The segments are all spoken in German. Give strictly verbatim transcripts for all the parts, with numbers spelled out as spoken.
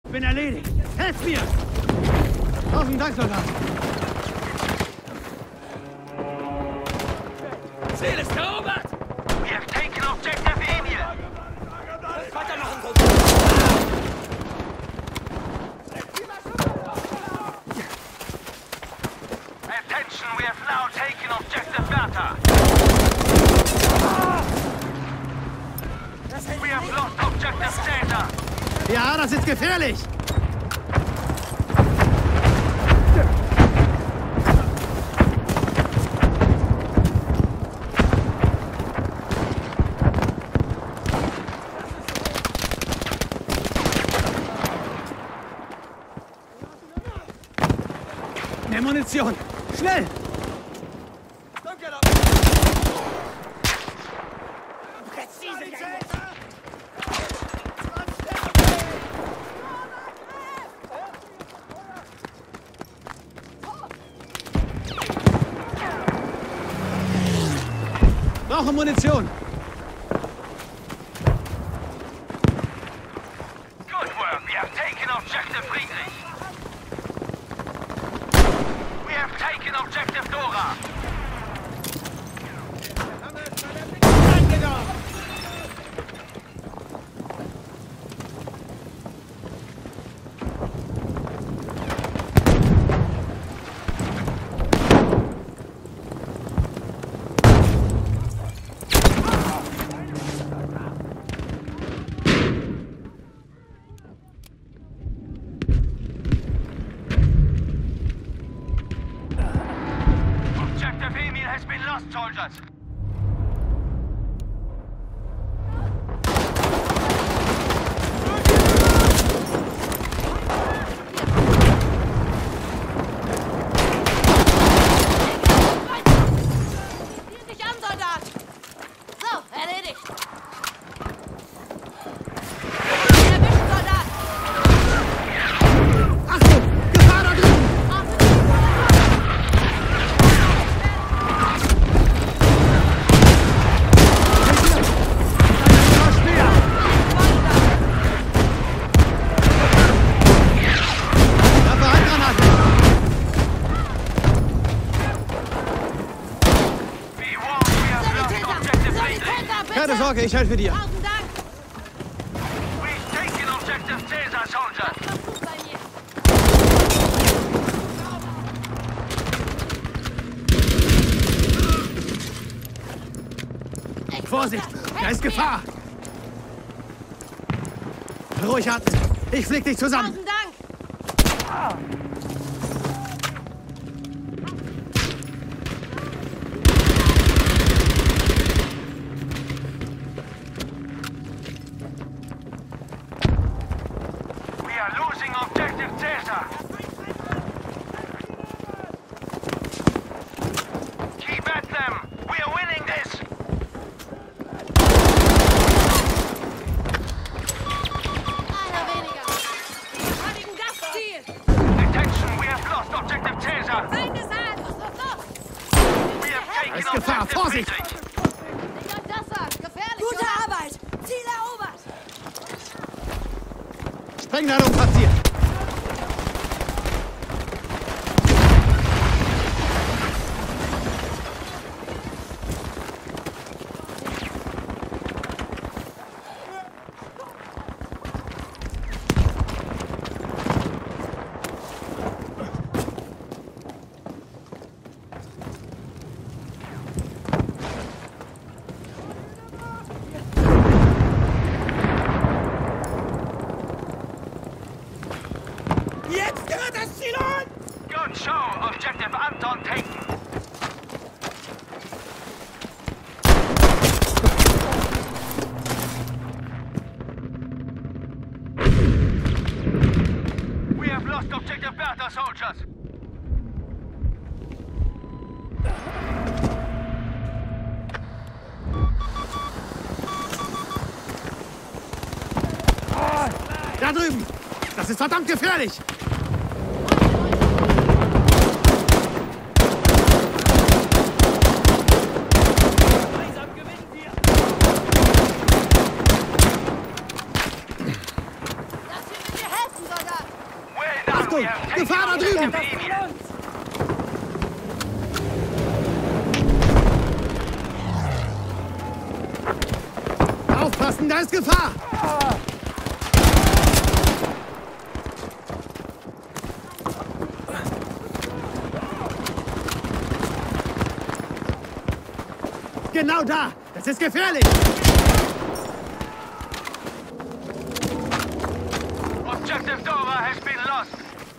Bin erledigt. Helft mir! Tausend Dank, Soldat. Ziel ist erobert! We have taken objective Emil! Weitermachen, Attention, we have now taken objective Bertha! We have lost objective Caesar! Ja, das ist gefährlich! Mehr Munition! Schnell! Brauche Munition! Good work, we have taken objective Friedrich! We have taken objective Dora! Objective Emil has been lost, soldiers! Zieh dich an, Soldat! So, erledigt! Erwischt, Soldat! Achtung! Gefahr da drüben! Keine Sorge, ich helfe dir. Tausend Dank! We've taken objective Caesar, soldiers! Mach's gut bei mir! Vorsicht, da ist Gefahr. Ruhig atmen. Ich flieg dich zusammen. Tausend Dank! We are losing objective Caesar! Keep at them! We are winning this! Einer weniger! Verteidigen das Ziel! Attention, we have lost objective Caesar! Feinde Saat! Los, los, los! We have Da taken ist Gefahr, objective Vorsicht! Friedrich! Nicht euch das sagt! Gefährlich! Gute oder? Arbeit! Ziel erobert! Sprengladung platziert. Jetzt gehört das Ziel an! Good show, objective Anton taken! We have lost objective Bertha, soldiers! Da drüben. Das ist verdammt gefährlich. Gemeinsam gewinnen wir! Lass mir mit dir helfen, Soldat! Achtung! Gefahr da drüben! Aufpassen, da ist Gefahr! Genau da! Das ist gefährlich! Objective Dora has been lost.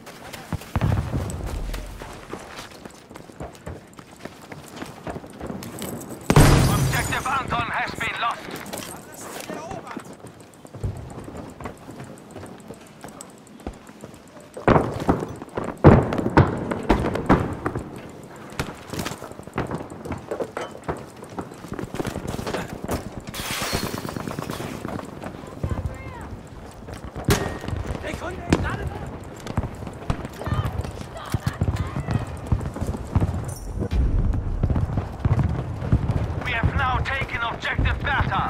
Objective Anton has been lost. We have now taken objective Bertha.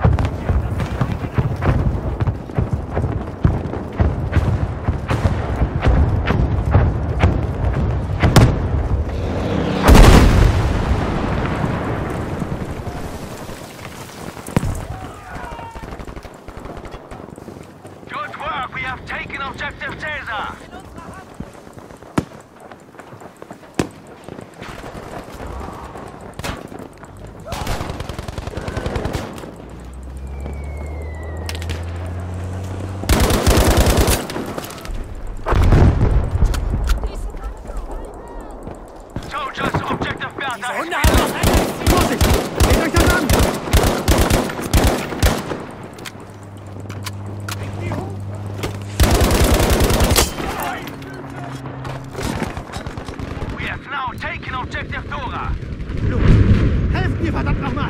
Good work, we have taken objective Caesar. Soldiers, objective Bertha has been lost. Vorsicht! Seht euch das an! We have now taken objective Dora. Los! Helft mir, verdammt nochmal!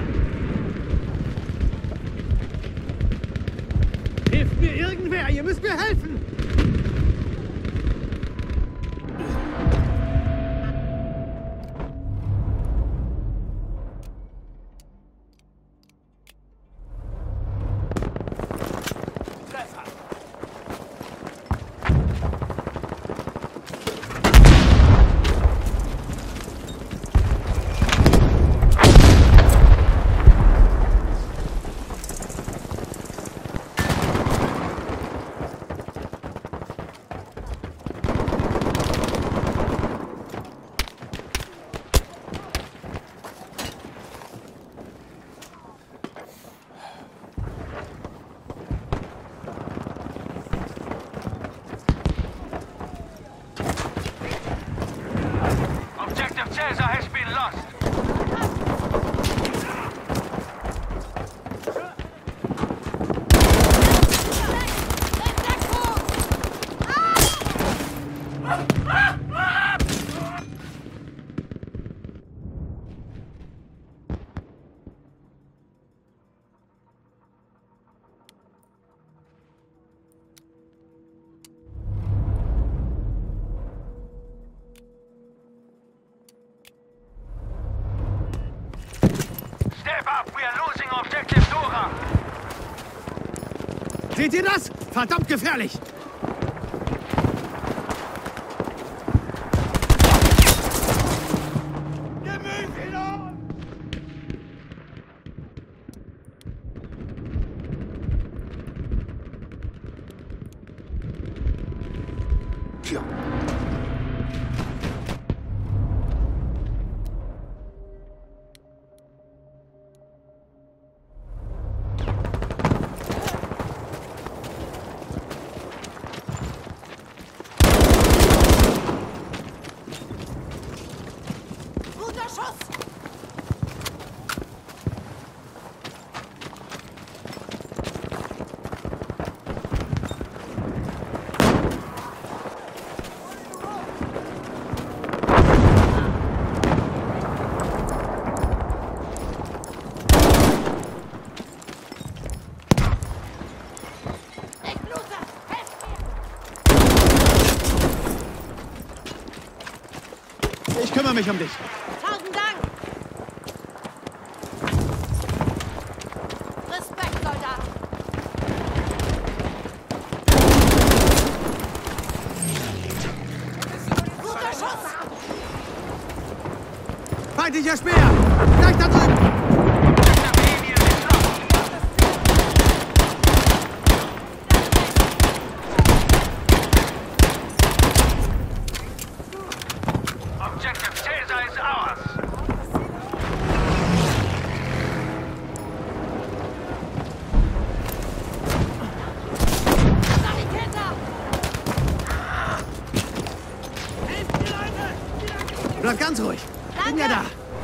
Hilft mir irgendwer! Ihr müsst mir helfen! Objective Caesar has been lost. Step up, we are losing objective Dora. Seht ihr das? Verdammt gefährlich! Tja. Guter Schuss! Ich blute! Helft mir! Ich kümmere mich um dich. Tausend Dank! Respekt, Soldat! Feindlicher Speer! Gleich da drüben! Objective Emil is lost. Objective Caesar is ours. Sanitäter! Helft mir, Leute! Bleib ganz ruhig. Bin ja Danke. da.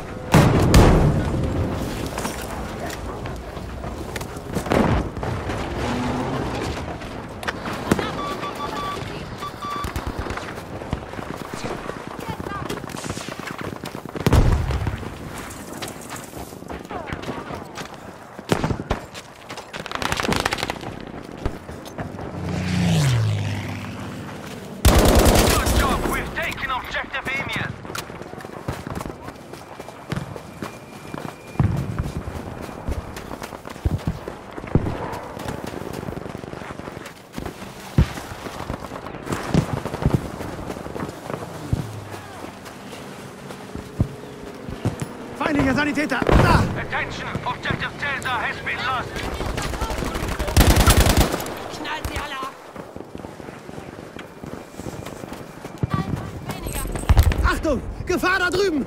Good job. We've taken Objective Emil. Feindlicher Sanitäter! Da! Attention. Objective Caesar has been lost. Knallt sie alle ab! Ein weniger. Achtung! Gefahr da drüben!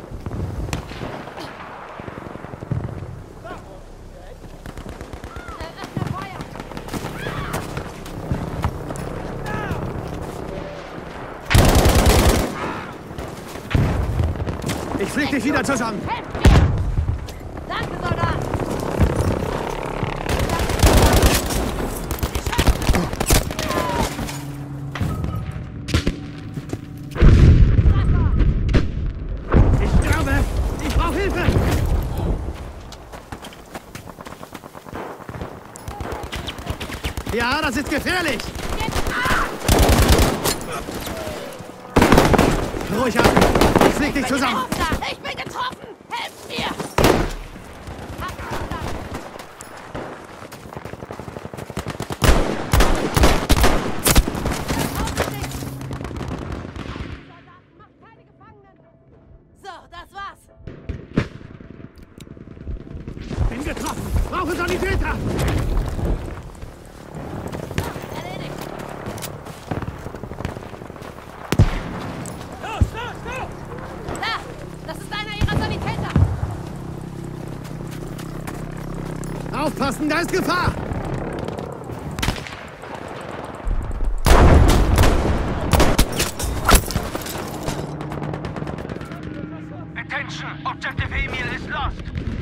Eröffne Feuer! Ich flieg dich wieder zusammen! Helft mir! Danke, Soldat! Ich glaube, ich brauche Hilfe! Ja, das ist gefährlich! Ruhig ab! Ich flieg dich zusammen! Ich bin getroffen! Helft mir! So, das war's. Bin getroffen! Brauche Sanitäter! Erledigt. Los, los, los! Da! Das ist einer ihrer Sanitäter! Aufpassen, da ist Gefahr! Attention. Objective Emil is lost.